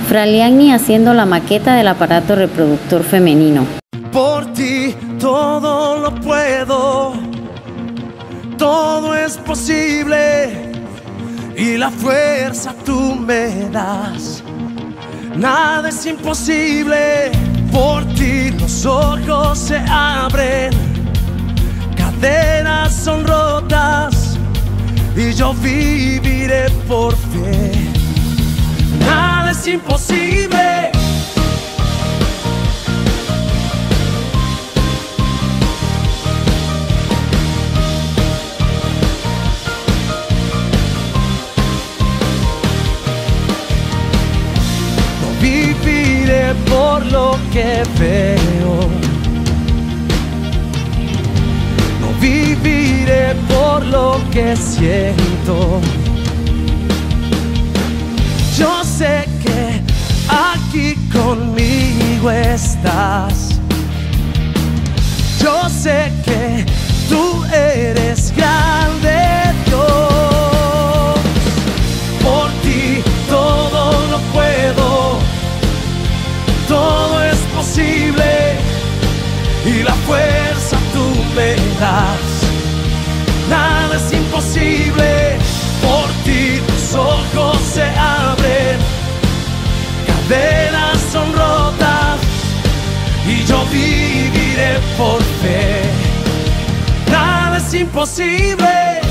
Fraliani haciendo la maqueta del aparato reproductor femenino. Por ti todo lo puedo, todo es posible y la fuerza tú me das. Nada es imposible, por ti los ojos se abren, cadenas son rotas y yo viviré por fe. Nada es imposible. No viviré por lo que veo, no viviré por lo que siento. Yo sé que aquí conmigo estás. Yo sé que tú eres grande, Dios. Por ti todo lo puedo, todo es posible y la fuerza tú me das. Nada es imposible, por ti tus ojos se abren, cadenas son rotas y yo viviré por fe. Nada es imposible.